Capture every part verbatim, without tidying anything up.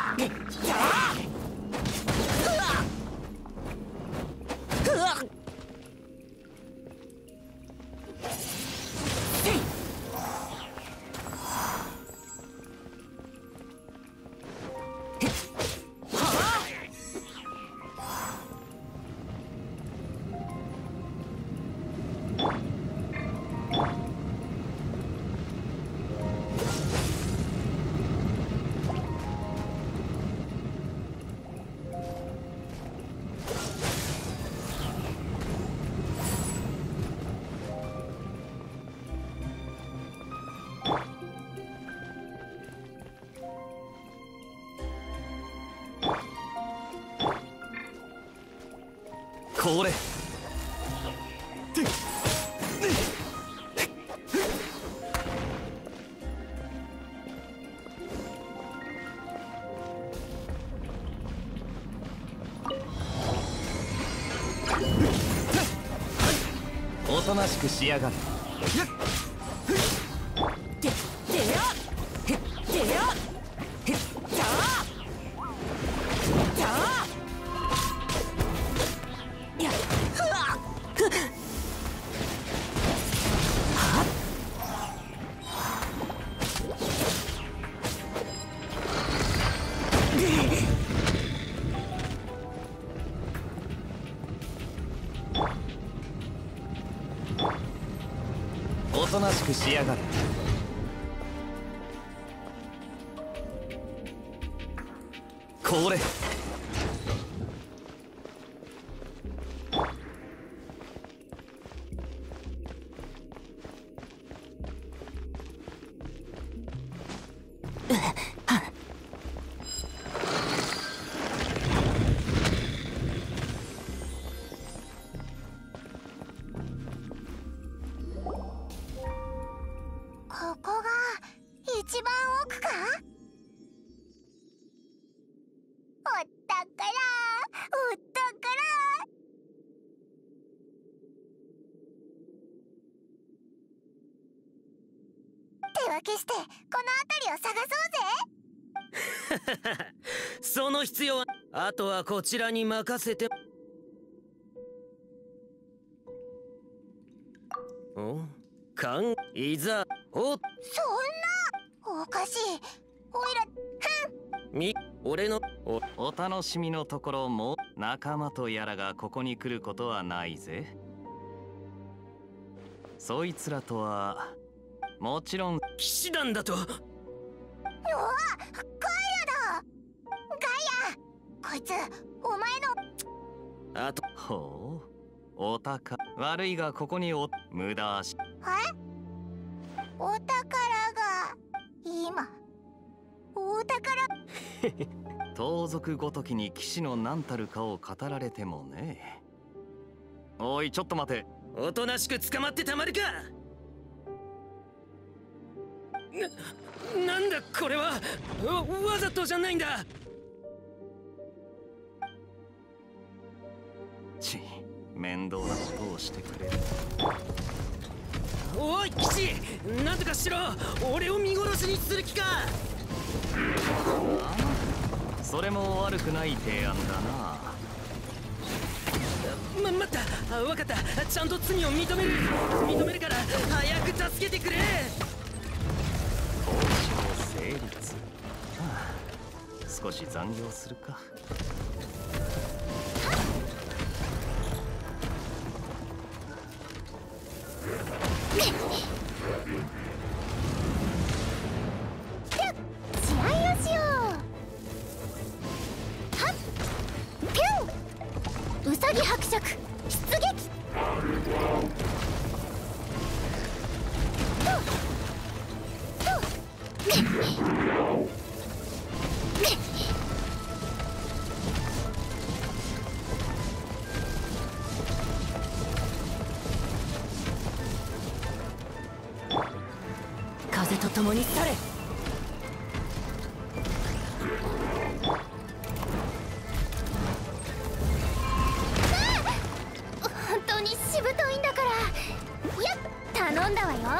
これおとなしくしやがれ。おとなしくしやがれ。これここが一番奥か？お宝、お宝。手分けしてこの辺りを探そうぜ。 その必要は、あとはこちらに任せて。おかんいざおそんなおかしい。おいらふんみ俺のおお楽しみのところも仲間とやらがここに来ることはないぜ。そいつらとはもちろん騎士団だと。 うわ、ガイアだ。ガイア、こいつお前の。 あとほうお宝悪いがここにお無駄足。 え？お宝が今お宝盗賊ごときに騎士の何たるかを語られてもね。おいちょっと待て。 おとなしく捕まってたまるか。な、なんだこれは。わ、わざとじゃないんだ。 ち面倒なことをしてくれる。 おい騎士、なんとかしろ。俺を見殺しにする気か。 それも悪くない提案だな。 ま、待った。あ、分かった。ちゃんと罪を認める。認めるから早く助けてくれ。 交渉成立。はあ、少し残業するか。 試合をしよう。はっピュン。うさぎ伯爵出撃。 風と共に去れ。 本当にしぶといんだから。やっ頼んだわよ。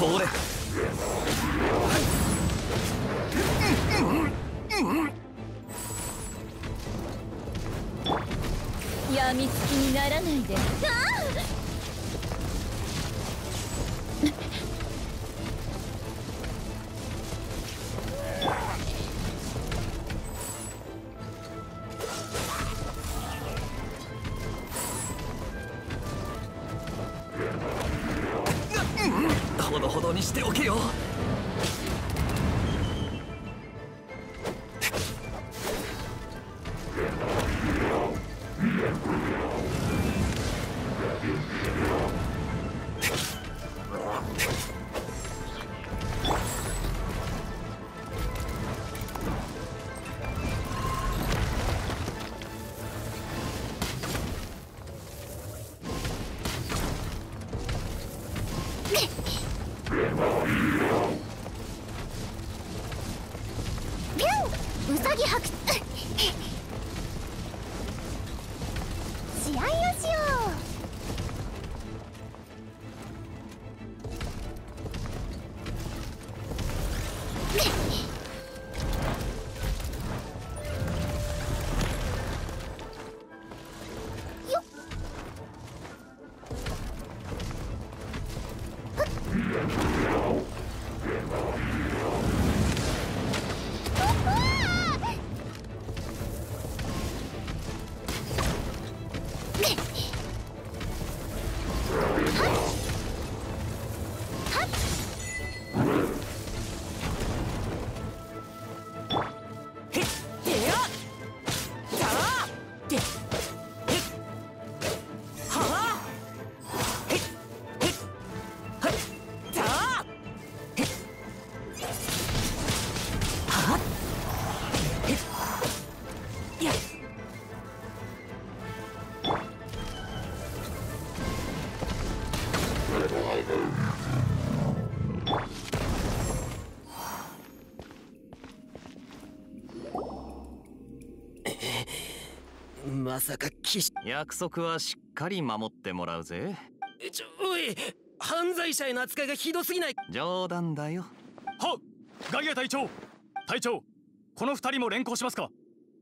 亡霊。 やみつきにならないで。あほどほどにしておけよ。 うさぎ白試合をしようよっまさか騎士。 約束はしっかり守ってもらうぜ。 ちょおい、犯罪者への扱いがひどすぎない？ 冗談だよ。 はっ、ガイア隊長隊長、この二人も連行しますか？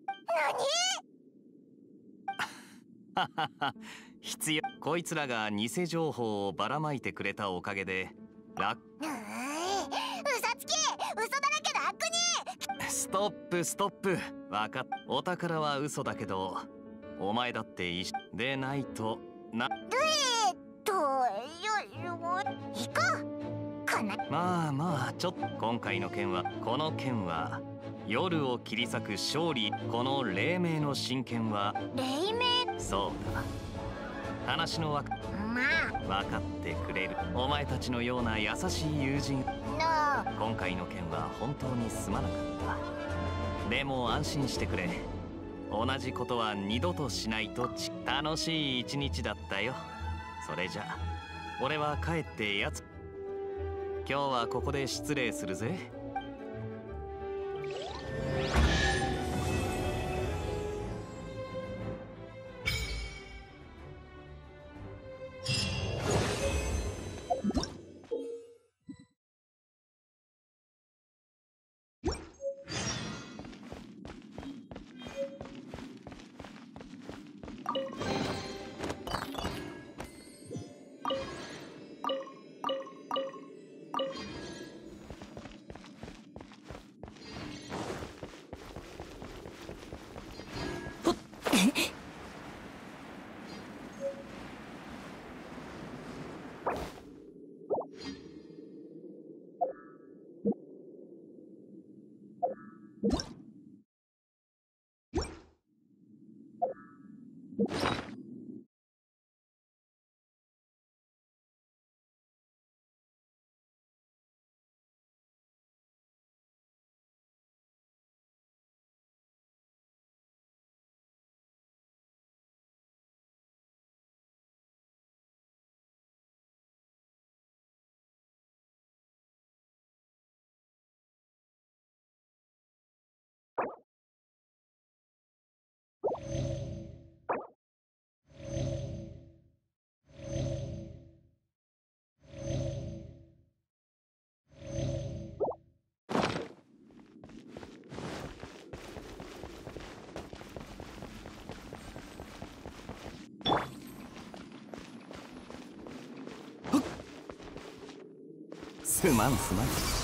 ははは必要。こいつらが偽情報をばらまいてくれたおかげで楽。 うーい、嘘つき、嘘だらけの悪人。 ストップストップ。わかっ。お宝は嘘だけどお前だっていいでないとな。 えーっとよよ行こうかな。 まあまあちょっと今回の件はこの件は夜を切り裂く勝利。この黎明の真剣は黎明。 そうだ。話のわかまあ分かってくれるお前たちのような優しい友人。 の今回の件は本当にすまなかった。でも安心してくれ。同じことは二度としないとち。楽しい一日だったよ。それじゃ俺は帰ってやつ。今日はここで失礼するぜ。 すまんすまん。